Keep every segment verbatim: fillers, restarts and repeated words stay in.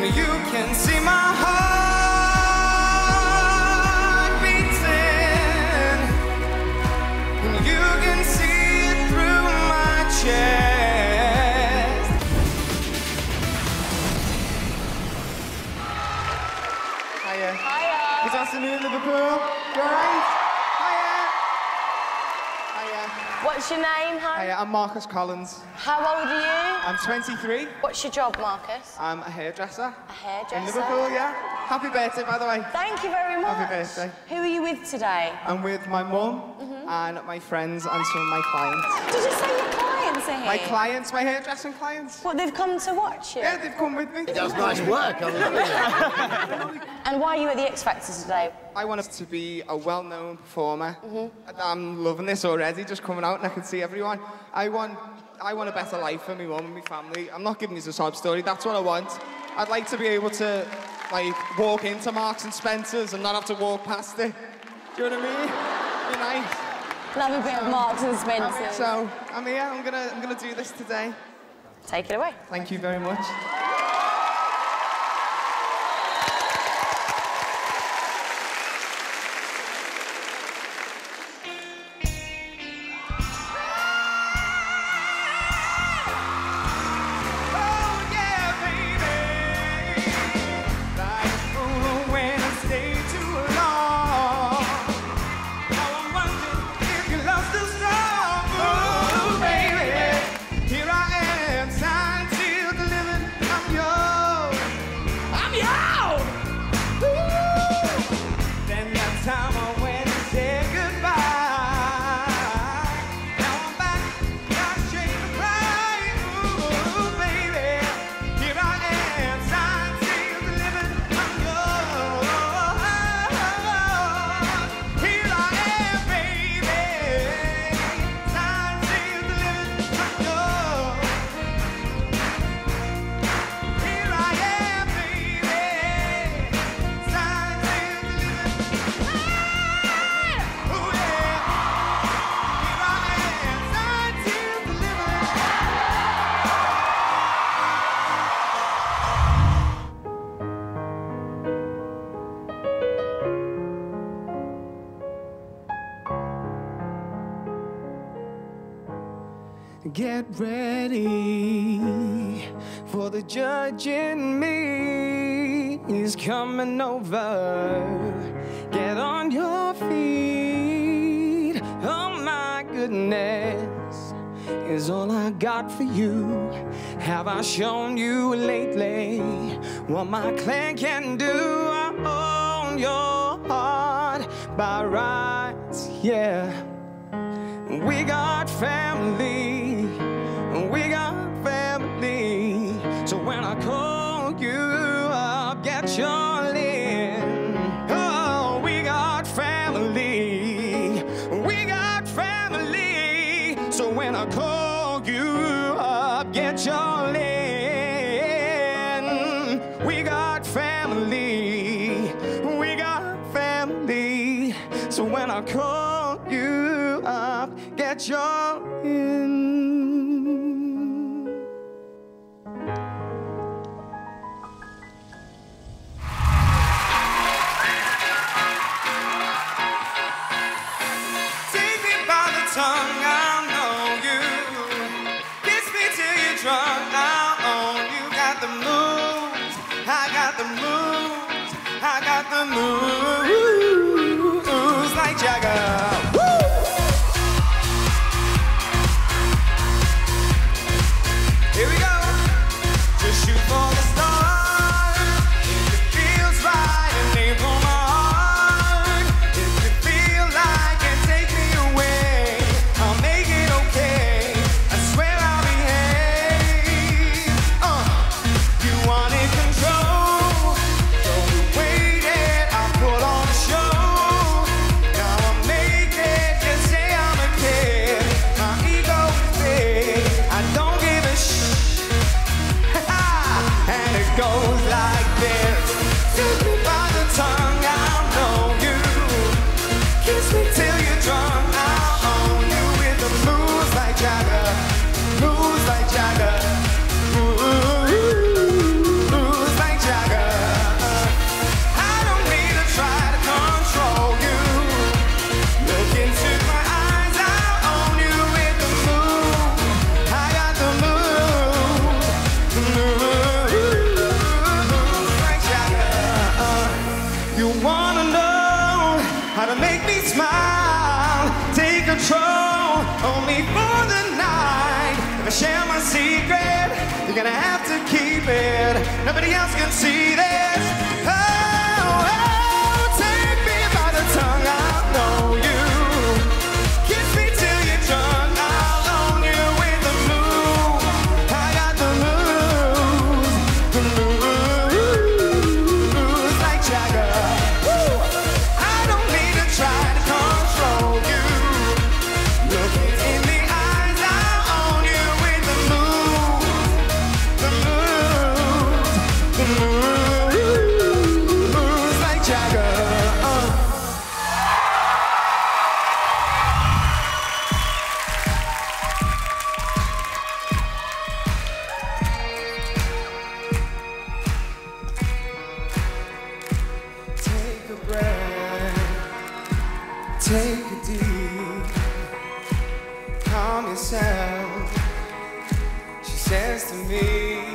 you can see my heart beating, and you can see it through my chest. Hiya. Hiya. Good afternoon, Liverpool. You alright? Hiya. Hiya. What's your name, hon? Hiya, I'm Marcus Collins. How old are you? I'm twenty-three. What's your job, Marcus? I'm a hairdresser. A hairdresser? In Liverpool, yeah. Happy birthday, by the way. Thank you very much. Happy birthday. Who are you with today? I'm with my mum Mm-hmm. and my friends and some of my clients. Did you say your clients are here? My clients, my hairdressing clients. What, they've come to watch you? Yeah, they've come with me. He does nice work, I love it. And why are you at the X Factor today? I want us to be a well-known performer. Mm-hmm. I'm loving this already, just coming out and I can see everyone. I want, I want a better life for my mum and my family. I'm not giving you a sob story, that's what I want. I'd like to be able to, like, walk into Marks and Spencer's and not have to walk past it. Do you know what I mean? Be nice. Love a bit of Marks and Spencer. So, I'm here, I'm gonna, I'm gonna do this today. Take it away. Thank you very much. Get ready for the judge in me. He's coming over. Get on your feet. Oh my goodness, is all I got for you. Have I shown you lately what my clan can do? I own your heart by rights, yeah. We got family, we got family. So when I call you up, get your in. Oh, we got family, we got family. So when I call you up, get your in. We got family, we got family. So when I call you up, get your in. Take me by the tongue, I'll know you. Kiss me till you're drunk, I'll own you. Got the moves, I got the moves, I got the moves like Jagger. Here we go. Just shoot for the stars. If it feels right and aim for my heart. If you feel like and take me away, I'll make it okay. I swear I'll behave. Uh, you wanted control, share my secret. You're gonna have to keep it. Nobody else can see this. Oh, oh, take me by the tongue, I'll know you. Kiss me till you're drunk, I'll own you with the moves. I got the moves, the moves like Jagger. Woo. I don't need to try to control you. Look in the eyes, I'll own you with the moves, the moves, the moves like Jagger. Uh. Take a breath, take a deep, calm yourself. She says to me,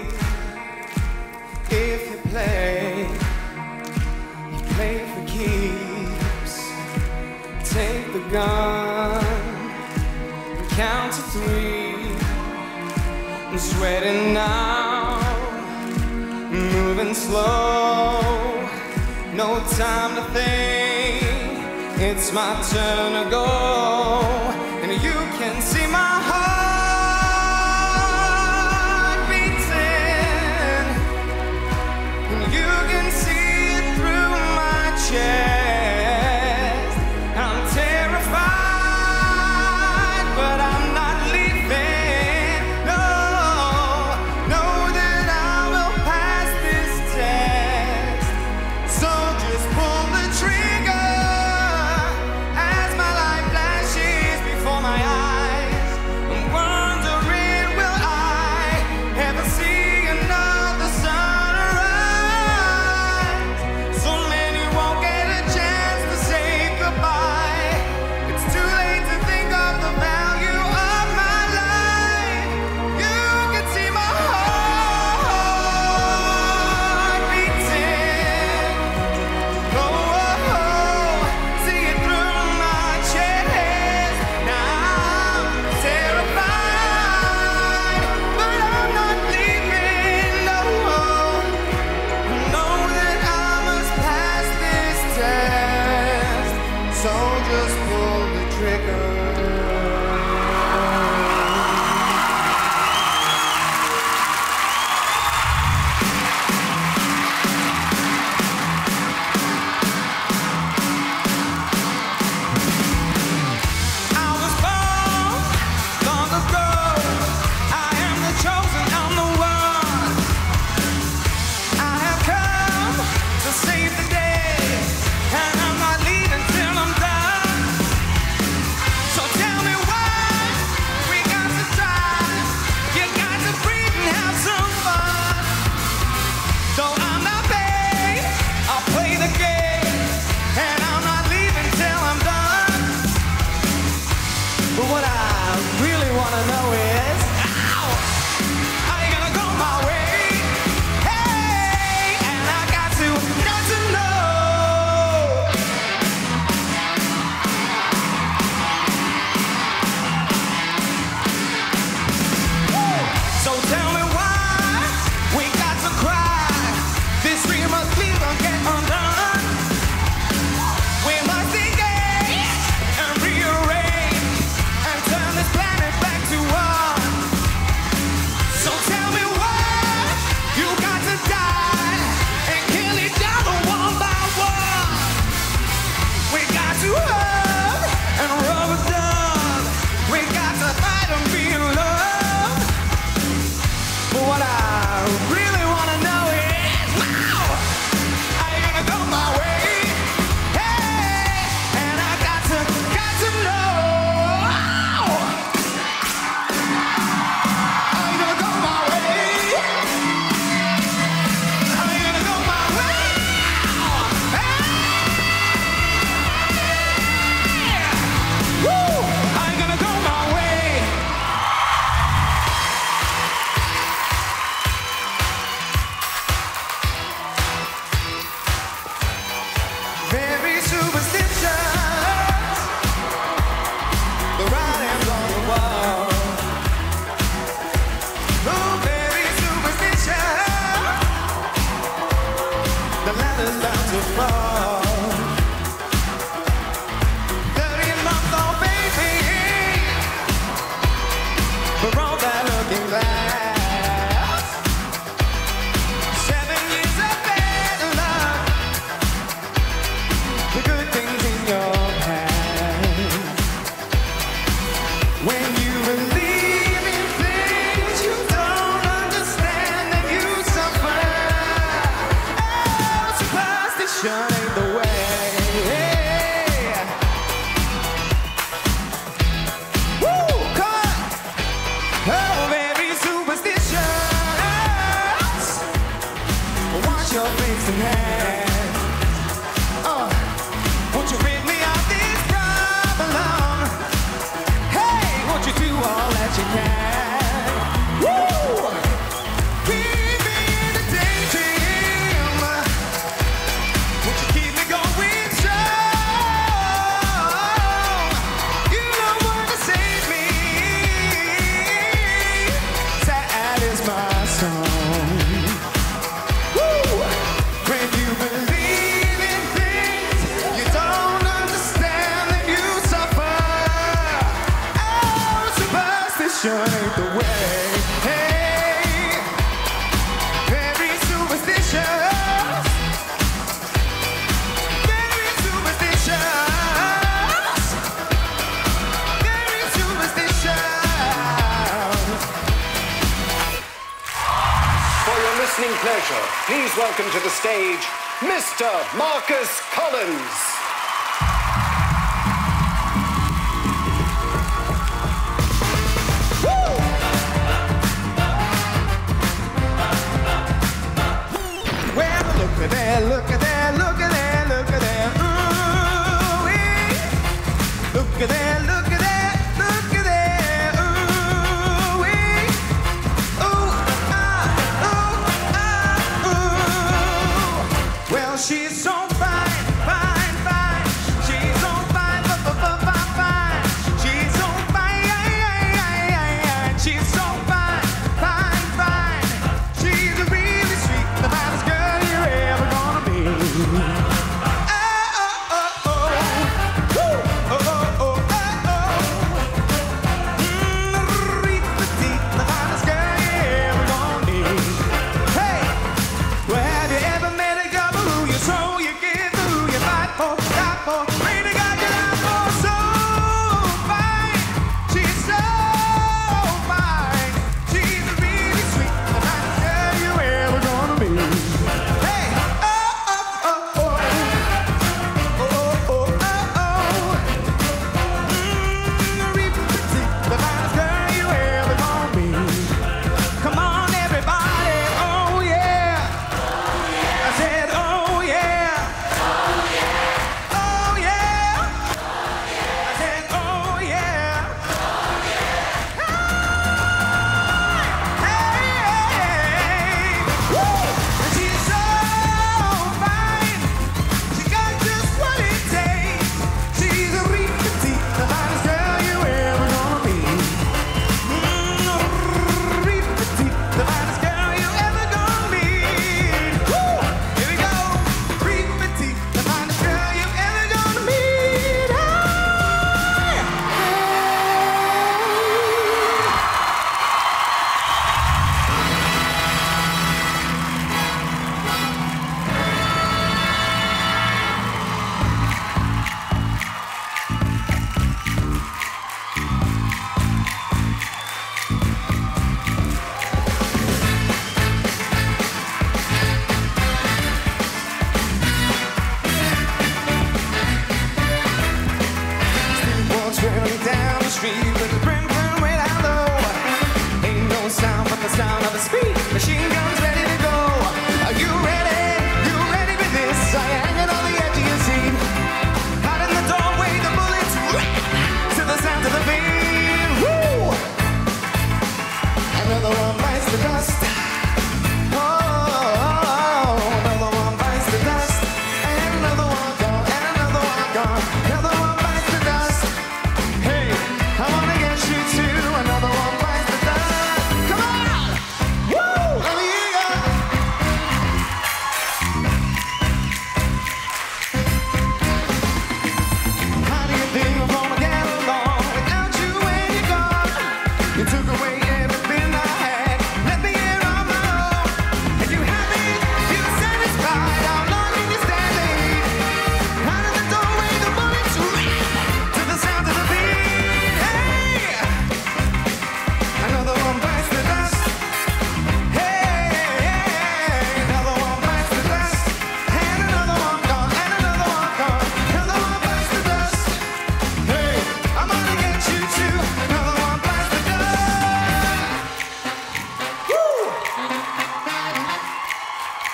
if you play, you play for keeps. Take the gun and count to three. I'm sweating now, moving slow. No time to think, it's my turn to go. And you can see my heart beating, and you can see it through my chest. I'm terrified, but I'm not leaving. No, know that I will pass this test. So just pull the trigger as my life flashes before my eyes. I'm wondering, will I ever see another sunrise? So many won't get a bound to fall. thirty month old baby, for all that looking glass. Seven years of bad luck, the good things in your past. When you believe in things you don't understand, then you suffer. Oh, superstition ain't the way. Woo, come on. Oh, very superstitious. Wash your face and hands. Oh, won't you rid me of this problem? Hey, won't you do all that you can? Woo! Keep me in the daydream. Won't you keep me going strong? You know what to save me. Sad is my song. Woo! When you believe in things you don't understand, then you suffer. Oh, superstition ain't the way. Hey, very superstitious. Very superstitious. Very superstitious. For your listening pleasure, please welcome to the stage, Mister Marcus Collins. Well, look at that, look at that, look at that, look at that. Ooh-wee. Look at that, look at that, look at that. Ooh-wee. Ooh, ah, ooh, ah, ooh. Well, she's so fine, fine, fine. She's so fine, fine, fine, fine. She's so fine, she's so fine, fine, fine. She's really sweet, the finest girl you're ever gonna be. Oh, oh, oh, oh. Woo. Oh, oh, oh, oh, oh. Mm, Reet, Petite, the finest girl you're ever gonna be. Hey, well, have you ever met a girl who you're so you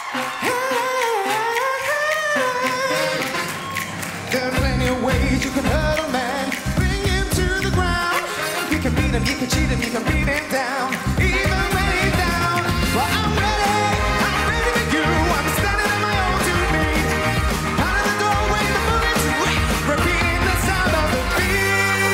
There are plenty of ways you can hurt a man, bring him to the ground. You can beat him, you can cheat him, you can beat him down, even when he's down. Well, I'm ready, I'm ready for you. I'm standing on my own two feet. Out of the doorway, the movement's sweet, repeating the sound of the beat.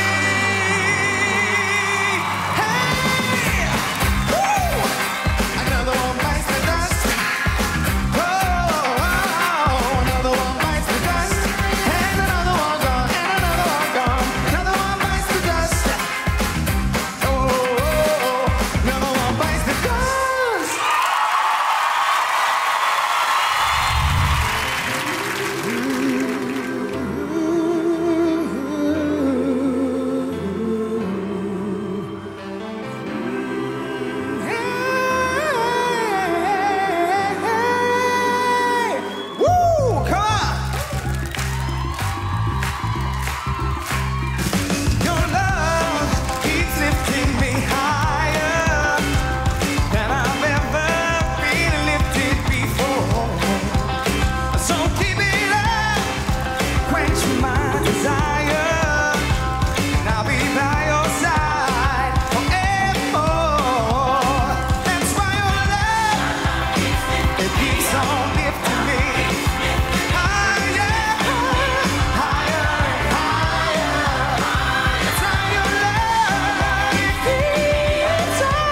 Hey! Woo! Another one bites the dust. Oh, oh, oh, another one bites the dust. And another one gone, and another one gone. Another one bites the dust. Oh, oh, oh, another one bites the dust. Hey, woo, come on. Your love keeps lifting me higher than I've ever been lifted before. So keep it up, quench my desire, and I'll be by your side forevermore. That's why your love, it keeps on lifting me higher, higher and higher. That's why your love, it keeps on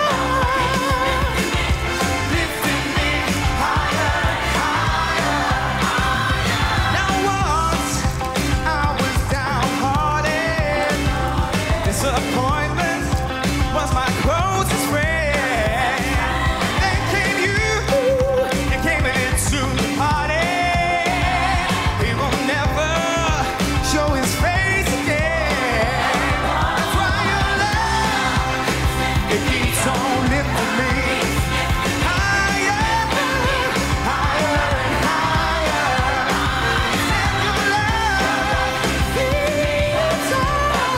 lifting me higher and higher. Now once I was downhearted, disappointment was my closest friend. Then came you, you came into the party. He will never show his face again. That's why your love, it keeps on lifting me higher, higher and higher. Said your love keeps on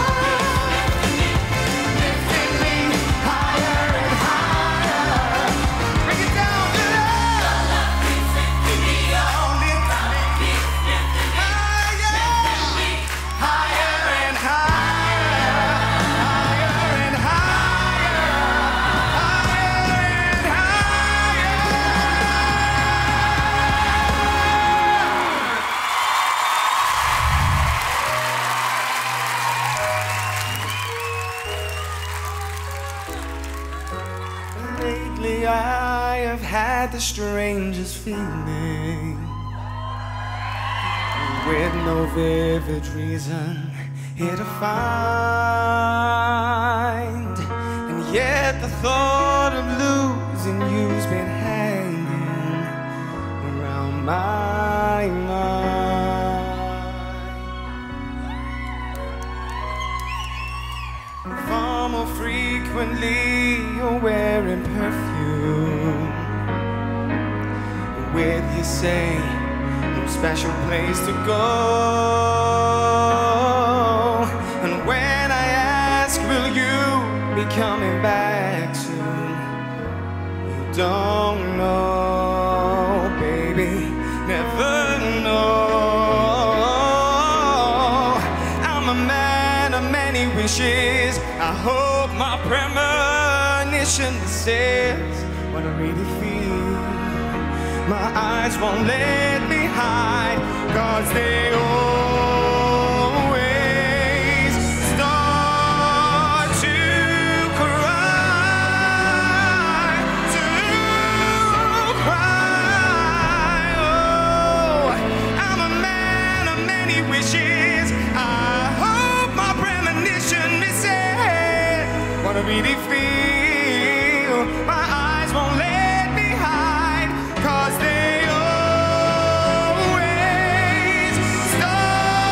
lifting me higher and higher. Bring it down, your love keeps lifting me on, lifting me higher, higher and higher, higher and higher, higher and higher. Lately I have had the strangest feeling, with no vivid reason here to find. And yet the thought of losing you's been hanging around my mind. Far more frequently you're wearing perfume, with you say no special place to go. And when I ask, will you be coming back soon, you don't know, baby, never know. I'm a man of many wishes. I hope my premonition says what I really feel. My eyes won't let me hide, 'cause they always start to cry, to cry. Oh, I'm a man of many wishes. I hope my premonition is said what I really feel. My eyes won't let me hide, 'cause they always start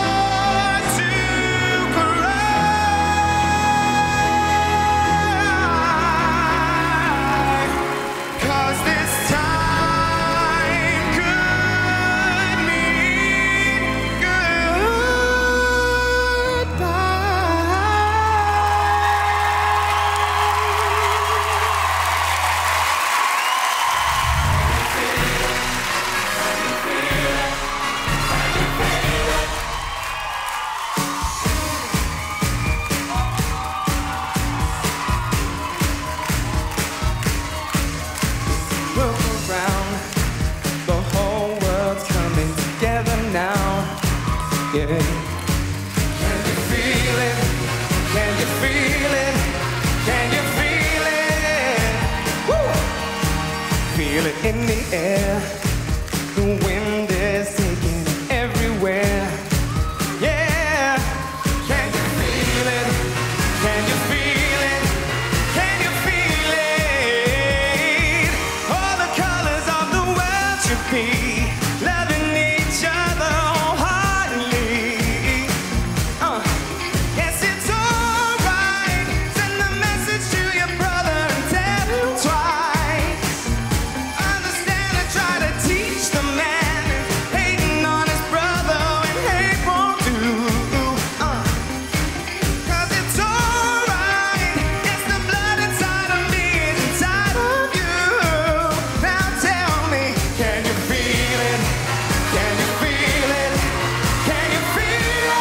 yeah. Can you feel it? Can you feel it? Can you feel it? Woo! Feel it in the air. The wind is taking it everywhere. Yeah. Can you feel it? Can you feel it? Can you feel it? All the colors of the world should be loving each other wholeheartedly. Uh, yes, it's alright. Send a message to your brother and tell him twice. Understand and try to teach the man who's hating on his brother and hate won't do. Uh, Cause it's alright. Yes, the blood inside of me is inside of you. Now tell me, can you feel it? Can you feel it? Can you feel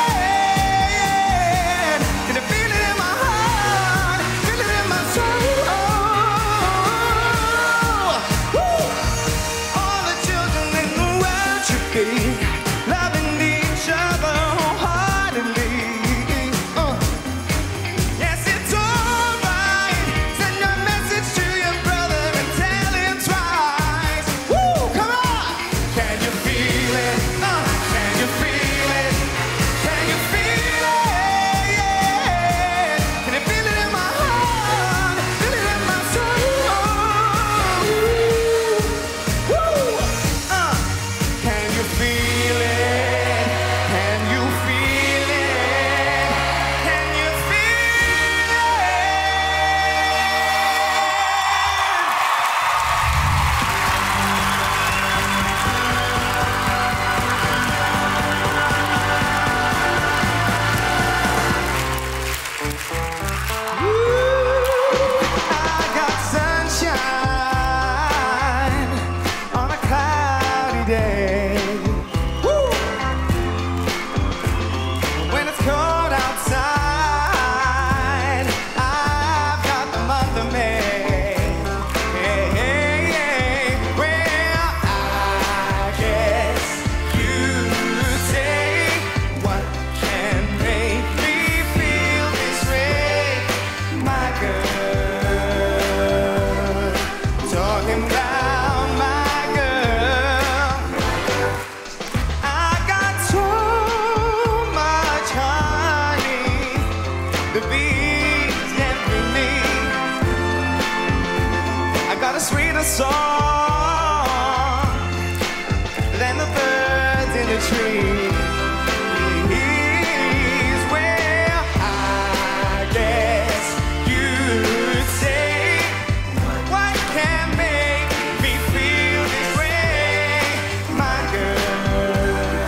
it? Can you feel it in my heart? Feel it in my soul? Woo! All the children in the world should be loving each other wholeheartedly. Uh. Yes, it's alright. Send your message to your brother and tell him twice. Woo! Come on! Can you feel it? Uh, can you feel it? Can you feel it? Yeah. Can you feel it in my heart? Feel it in my soul? Woo! Uh, can you feel it? Can you feel it? Can you feel it? I got sunshine on a cloudy day. Woo! When it's cold outside, I've got the month of May. Hey, hey, hey. Well, I guess you'd say, what can make me feel this way, my girl? Talking about my girl. I got so much honey, the bees envy me. I got a sweeter song than the birds in the trees. Well, I guess you'd say, what can make me feel this way, my girl?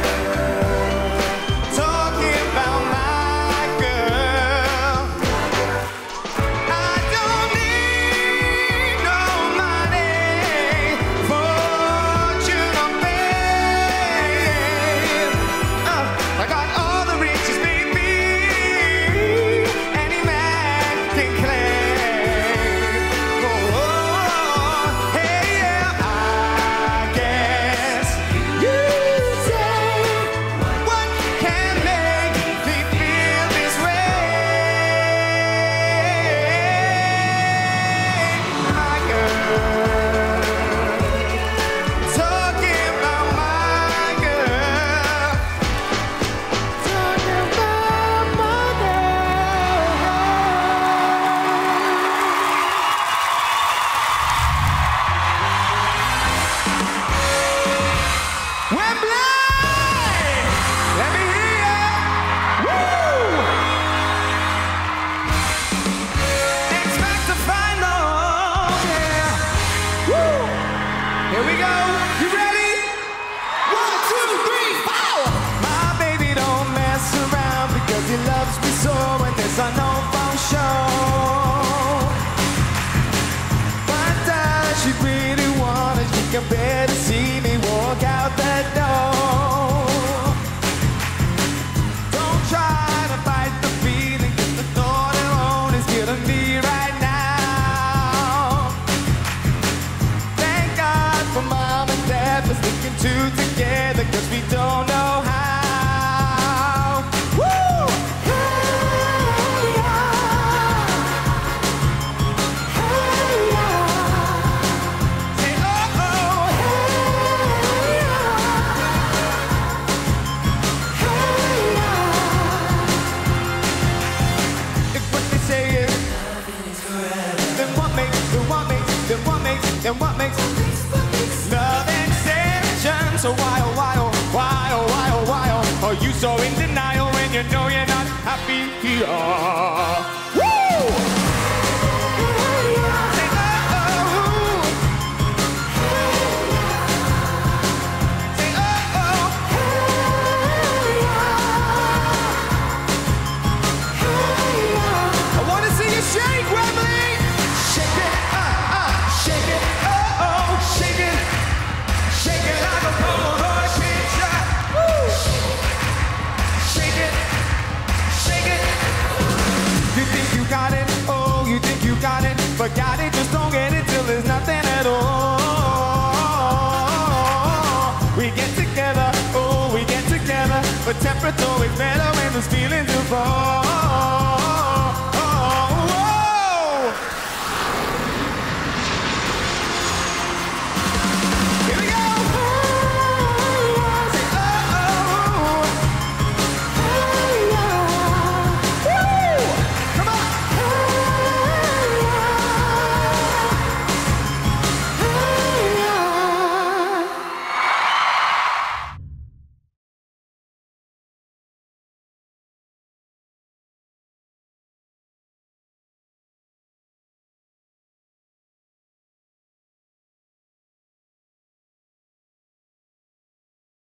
Talking about my girl. I don't need no money, fortune or fame. Uh, I got all the riches, baby, any man can claim. Oh, hey, yeah, I guess you'd say, what can make me feel this way, my girl? Talking about my girl. Talking about my girl. Wembley! Let me hear ya! Woo! Expect the final, yeah. Woo! Here we go. You ready? One, two, three, four! My baby don't mess around because he loves me so, and there's a no phone show. But does she really want it? She can bear to see me walk out that door. Don't try to fight the feeling, 'cause the thought alone is killing me right now. Thank God for mom and dad for sticking two together, 'cause we don't know how. So why, oh, why, oh, why, oh, why, oh, why, oh, are you so in denial when you know you're not happy here? Woo! Say, oh, oh. Say, oh, oh. I want to see you shake, Wembley. Shake it, uh, uh, shake it, oh, oh, shake it. Shake it like a Polaroid picture. Woo! Shake it, shake it. You think you got it, oh, you think you got it. But got it, just don't get it till there's nothing at all. We get together, oh, we get together. But temperature's always better when those feelings are fall.